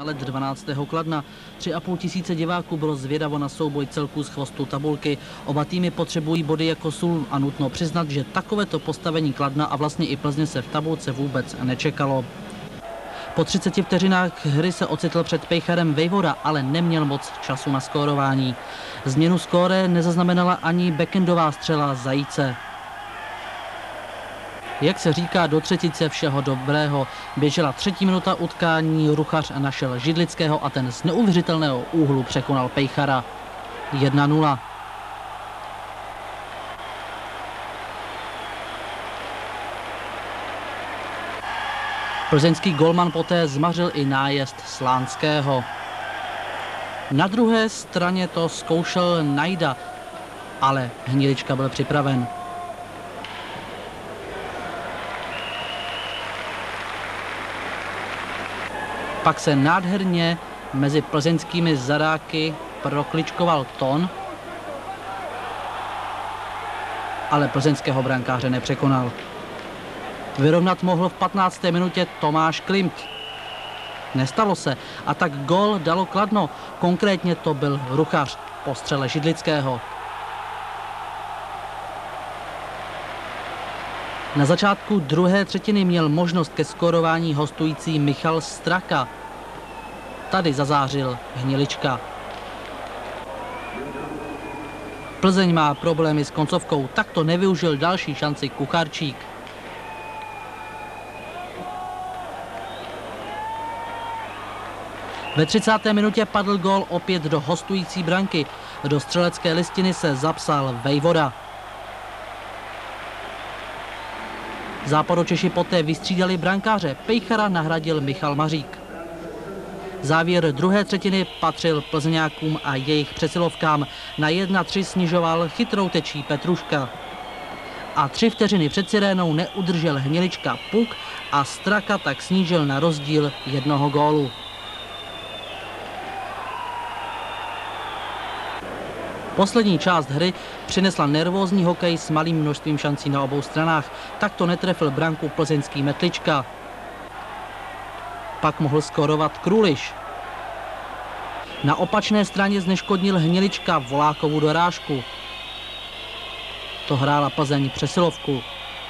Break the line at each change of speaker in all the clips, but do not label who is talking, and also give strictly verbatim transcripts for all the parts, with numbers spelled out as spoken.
Let dvanáctého Kladna. Tři a půl tisíce diváků bylo zvědavo na souboj celků z chvostu tabulky. Oba týmy potřebují body jako sůl a nutno přiznat, že takovéto postavení Kladna a vlastně i Plzně se v tabulce vůbec nečekalo. Po třiceti vteřinách hry se ocitl před Pejcharem Vejvoda, ale neměl moc času na skórování. Změnu skóre nezaznamenala ani backendová střela Zajíce. Jak se říká, do třetice všeho dobrého. Běžela třetí minuta utkání, Ruchař našel Židlického a ten z neuvěřitelného úhlu překonal Pejchara. jedna nula. Plzeňský golman poté zmařil i nájezd Slánského. Na druhé straně to zkoušel Najda, ale Hnilička byl připraven. Pak se nádherně mezi plzeňskými zadáky prokličkoval Ton, ale plzeňského brankáře nepřekonal. Vyrovnat mohl v patnácté minutě Tomáš Klimt. Nestalo se a tak gól dalo Kladno, konkrétně to byl Ruchař po střele Židlického. Na začátku druhé třetiny měl možnost ke skórování hostující Michal Straka. Tady zazářil Hnilička. Plzeň má problémy s koncovkou, tak to nevyužil další šanci Kucharčík. Ve třicáté minutě padl gól opět do hostující branky. Do střelecké listiny se zapsal Vejvoda. Západočeši poté vystřídali brankáře, Pejchara nahradil Michal Mařík. Závěr druhé třetiny patřil plzeňákům a jejich přesilovkám. Na jedna tři snižoval chytrou tečí Petruška. A tři vteřiny před sirénou neudržel Hnilička puk a Straka tak snížil na rozdíl jednoho gólu. Poslední část hry přinesla nervózní hokej s malým množstvím šancí na obou stranách. Tak to netrefil branku plzeňský Metlička. Pak mohl skórovat Kruliš. Na opačné straně zneškodnil Hnilička Volákovu dorážku. To hrála Plzeň přesilovku.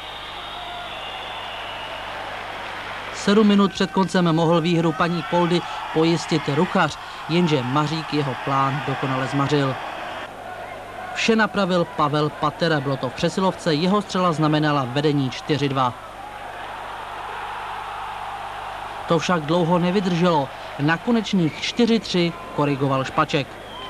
Sedm minut před koncem mohl výhru paní Poldy pojistit Ruchař, jenže Mařík jeho plán dokonale zmařil. Vše napravil Pavel Patera, bylo to v přesilovce, jeho střela znamenala vedení čtyři dva. To však dlouho nevydrželo, na konečných čtyři tři korigoval Špaček.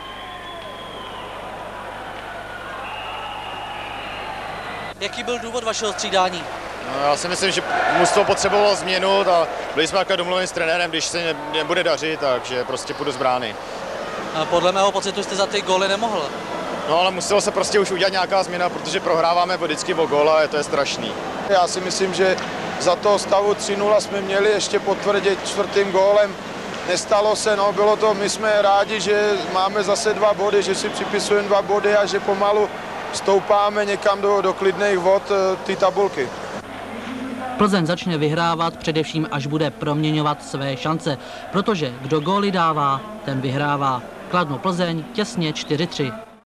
Jaký byl důvod vašeho střídání?
No, já si myslím, že mužstvo potřebovalo změnu a byli jsme takhle domluveni s trenérem, když se nebude dařit, takže prostě půjdu z brány.
A podle mého pocitu jste za ty góly nemohl.
No ale muselo se prostě už udělat nějaká změna, protože prohráváme vždycky o gól a to je strašný.
Já si myslím, že za toho stavu tři nula jsme měli ještě potvrdit čtvrtým gólem. Nestalo se, no bylo to, my jsme rádi, že máme zase dva body, že si připisujeme dva body a že pomalu stoupáme někam do, do klidných vod ty tabulky.
Plzeň začne vyhrávat především, až bude proměňovat své šance, protože kdo góly dává, ten vyhrává. Kladno Plzeň těsně čtyři tři.